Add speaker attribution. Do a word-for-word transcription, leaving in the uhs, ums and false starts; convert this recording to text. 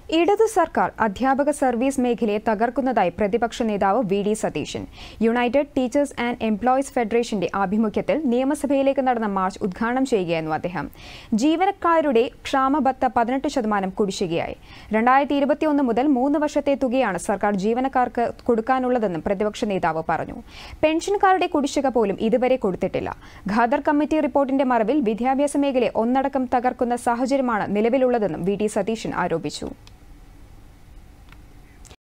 Speaker 1: ഇടതു സർക്കാർ അധ്യാപക സർവീസ് മേഖലയെ തകർക്കുന്നതായി പ്രതിപക്ഷ നേതാവ് V D Satheesan. United teachers and employees ഫെഡറേഷന്റെ ആഭിമുഖ്യത്തിൽ നിയമസഭയിലേക്ക് നടന്ന മാർച്ച് ഉദ്ഘാടനം ചെയ്യുകയായിരുന്നു അദ്ദേഹം. ജീവനക്കാരുടെ ക്ഷാമബത്ത പതിനെട്ട് ശതമാനം കുടിശ്ശികയായി. രണ്ടായിരത്തി ഇരുപത്തിയൊന്ന് മുതൽ മൂന്ന് വർഷത്തെ തുകയാണ് സർക്കാർ ജീവനക്കാർക്ക് കൊടുക്കാനുള്ളതെന്നും പ്രതിപക്ഷ നേതാവ് പറഞ്ഞു. പെൻഷൻകാരുടെ കുടിശ്ശിക പോലും ഇതുവരെ കൊടുത്തിട്ടില്ല. ഖാദർ കമ്മിറ്റി റിപ്പോർട്ടിന്റെ മറവിൽ വിദ്യാഭ്യാസ മേഖലയെ ഒന്നടക്കം തകർക്കുന്ന സാഹചര്യമാണ് നിലവിലുള്ളതെന്നും വി ഡി സതീശൻ ആരോപിച്ചു.